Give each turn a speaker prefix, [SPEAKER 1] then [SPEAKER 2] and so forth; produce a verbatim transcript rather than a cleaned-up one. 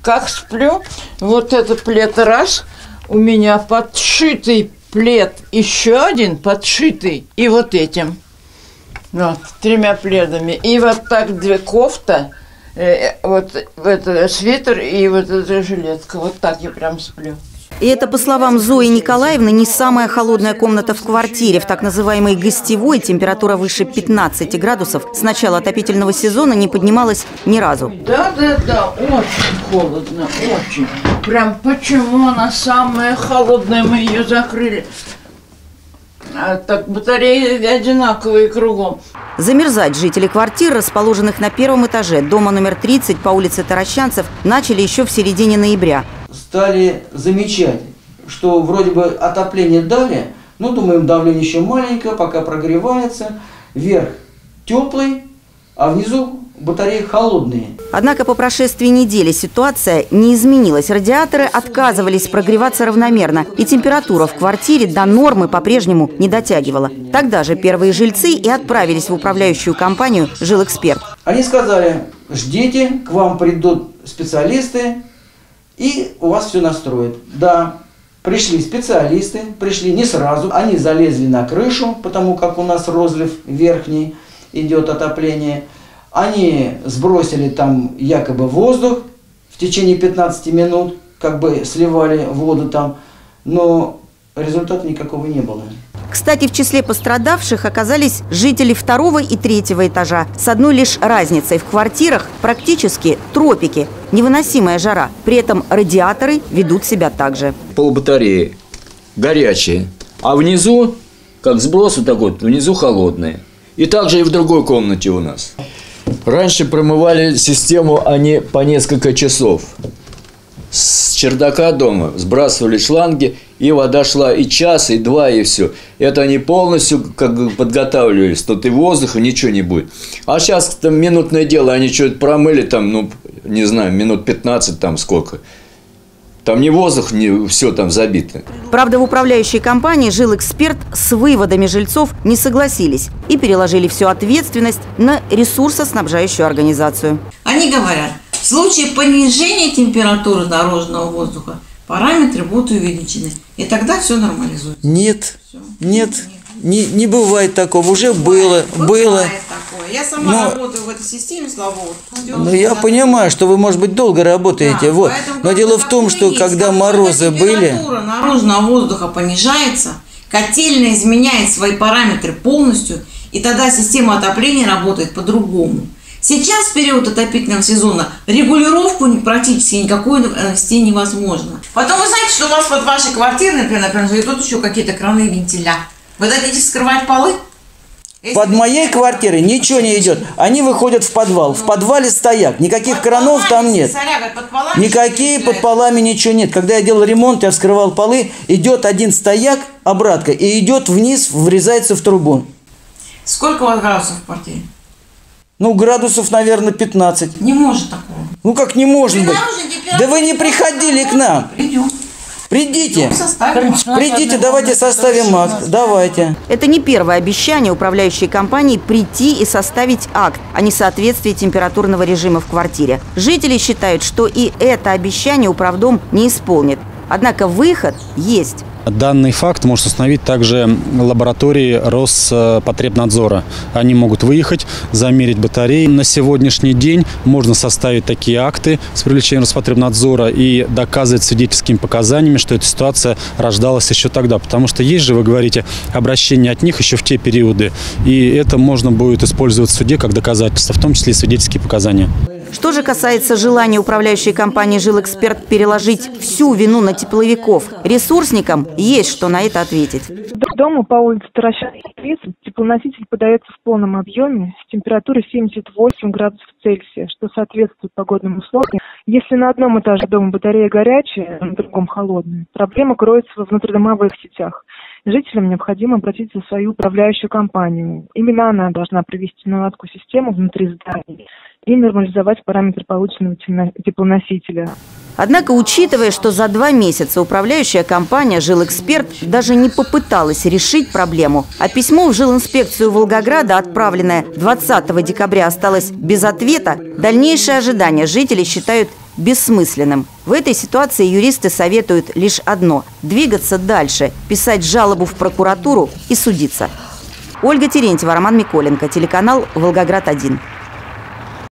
[SPEAKER 1] как сплю, вот этот плед раз, у меня подшитый плед, еще один подшитый, и вот этим, вот, тремя пледами. И вот так две кофта, э, вот это свитер и вот эта жилетка. Вот так я прям сплю.
[SPEAKER 2] И это, по словам Зои Николаевны, не самая холодная комната в квартире. В так называемой гостевой температура выше пятнадцати градусов с начала отопительного сезона не поднималась ни разу.
[SPEAKER 1] Да, да, да, очень холодно, очень. Прям почему она самая холодная, мы ее закрыли. А так батареи одинаковые кругом.
[SPEAKER 2] Замерзать жители квартир, расположенных на первом этаже дома номер тридцать по улице Таращанцев, начали еще в середине ноября.
[SPEAKER 3] Стали замечать, что вроде бы отопление дали, но думаем, давление еще маленькое, пока прогревается, верх теплый, а внизу батареи холодные.
[SPEAKER 2] Однако по прошествии недели ситуация не изменилась. Радиаторы отказывались прогреваться равномерно, и температура в квартире до нормы по-прежнему не дотягивала. Тогда же первые жильцы и отправились в управляющую компанию «Жилэксперт».
[SPEAKER 3] Они сказали: ждите, к вам придут специалисты, и у вас все настроят. Да, пришли специалисты, пришли не сразу. Они залезли на крышу, потому как у нас розлив верхний, идет отопление. Они сбросили там якобы воздух в течение пятнадцати минут, как бы сливали воду там, но результата никакого не было.
[SPEAKER 2] Кстати, в числе пострадавших оказались жители второго и третьего этажа. С одной лишь разницей: в квартирах практически тропики, невыносимая жара. При этом радиаторы ведут себя так же.
[SPEAKER 4] Полбатареи горячие, а внизу, как сброс вот такой, внизу холодные. И также и в другой комнате у нас. Раньше промывали систему они по несколько часов. С чердака дома сбрасывали шланги, и вода шла и час, и два, и все. Это они полностью как бы подготавливались. Тут и воздуха, ничего не будет. А сейчас там минутное дело, они что-то промыли, там, ну, не знаю, минут пятнадцать, там сколько. Там не воздух, не все там забито.
[SPEAKER 2] Правда, в управляющей компании «Жилэксперт» с выводами жильцов не согласились и переложили всю ответственность на ресурсоснабжающую организацию.
[SPEAKER 5] Они говорят, в случае понижения температуры дорожного воздуха параметры будут увеличены, и тогда все нормализуется.
[SPEAKER 3] Нет,
[SPEAKER 5] все.
[SPEAKER 3] нет,
[SPEAKER 5] нет.
[SPEAKER 3] Не, не бывает такого. Уже
[SPEAKER 5] бывает,
[SPEAKER 3] было,
[SPEAKER 5] бывает
[SPEAKER 3] было.
[SPEAKER 5] Такое. Я сама но, работаю в этой системе, слава богу.
[SPEAKER 3] Ну, я понимаю, что вы, может быть, долго работаете. Да, вот. Но дело в том, что когда морозы были...
[SPEAKER 5] Температура наружного воздуха понижается, котельная изменяет свои параметры полностью, и тогда система отопления работает по-другому. Сейчас, в период отопительного сезона, регулировку практически никакой навести невозможно. Потом вы знаете, что у вас под вашей квартирой, например, например идут еще какие-то краны и вентиля. Вы дадите вскрывать полы?
[SPEAKER 3] Под моей квартирой ничего не идет. Они выходят в подвал. В подвале стоят. Никаких кранов там нет. Никакие под полами ничего нет. Когда я делал ремонт, я вскрывал полы, идет один стояк, обратка, и идет вниз, врезается в трубу.
[SPEAKER 5] Сколько у вас градусов в квартире?
[SPEAKER 3] Ну, градусов, наверное, пятнадцать.
[SPEAKER 5] Не может такого.
[SPEAKER 3] Ну, как не может быть? Да вы не приходили к нам.
[SPEAKER 5] Придем.
[SPEAKER 3] Придите, придите, давайте составим акт, давайте.
[SPEAKER 2] Это не первое обещание управляющей компании прийти и составить акт о несоответствии температурного режима в квартире. Жители считают, что и это обещание управдом не исполнит. Однако выход есть.
[SPEAKER 6] Данный факт может установить также лаборатории Роспотребнадзора. Они могут выехать, замерить батареи. На сегодняшний день можно составить такие акты с привлечением Роспотребнадзора и доказывать свидетельскими показаниями, что эта ситуация рождалась еще тогда. Потому что есть же, вы говорите, обращение от них еще в те периоды. И это можно будет использовать в суде как доказательство, в том числе и свидетельские показания.
[SPEAKER 2] Что же касается желания управляющей компании «Жилэксперт» переложить всю вину на тепловиков, ресурсникам есть что на это ответить.
[SPEAKER 7] Дома по улице Таращанцев тридцать теплоноситель подается в полном объеме с температурой семьдесят восемь градусов Цельсия, что соответствует погодным условиям. Если на одном этаже дома батарея горячая, а на другом холодная, проблема кроется во внутридомовых сетях. Жителям необходимо обратиться в свою управляющую компанию. Именно она должна провести наладку системы внутри здания и нормализовать параметры полученного теплоносителя.
[SPEAKER 2] Однако, учитывая, что за два месяца управляющая компания «Жилэксперт» даже не попыталась решить проблему, а письмо в жилинспекцию Волгограда, отправленное двадцатого декабря, осталось без ответа, дальнейшие ожидания жители считают бессмысленным. В этой ситуации юристы советуют лишь одно – двигаться дальше, писать жалобу в прокуратуру и судиться. Ольга Терентьева, Роман Миколенко, телеканал «Волгоград один».